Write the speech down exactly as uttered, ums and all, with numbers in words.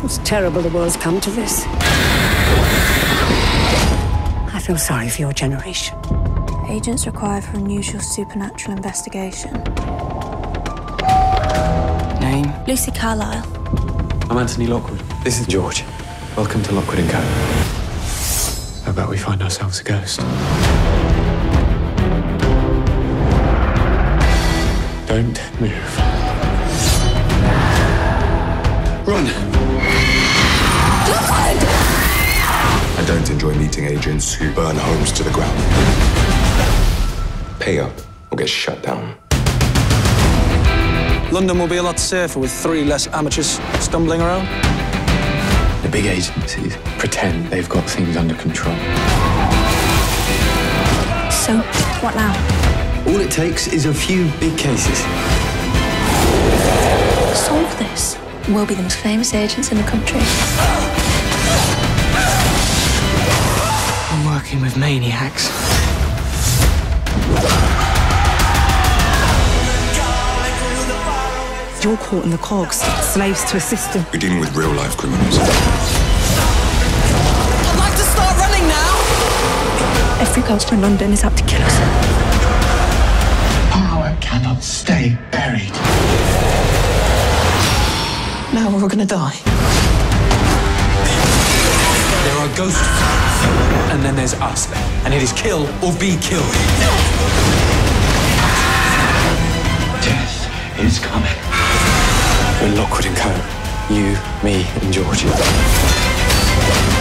It's terrible the world's come to this. I feel sorry for your generation. Agents required for unusual supernatural investigation. Name? Lucy Carlyle. I'm Anthony Lockwood. This is George. Welcome to Lockwood and Co. How about we find ourselves a ghost? Don't move. Run! Lockwood! I don't enjoy meeting agents who burn homes to the ground. Pay up or get shut down. London will be a lot safer with three less amateurs stumbling around. The big agencies pretend they've got things under control. So, what now? All it takes is a few big cases. Solve this. We'll be the most famous agents in the country. I'm working with maniacs. You're caught in the cogs, slaves to a system. We're dealing with real-life criminals. I'd like to start running now! Every ghost in London is out to kill us. Power cannot stay buried. Now we're gonna die. There are ghosts, and then there's us. And it is kill or be killed. Death is coming. We're Lockwood and Co. You, me, and George.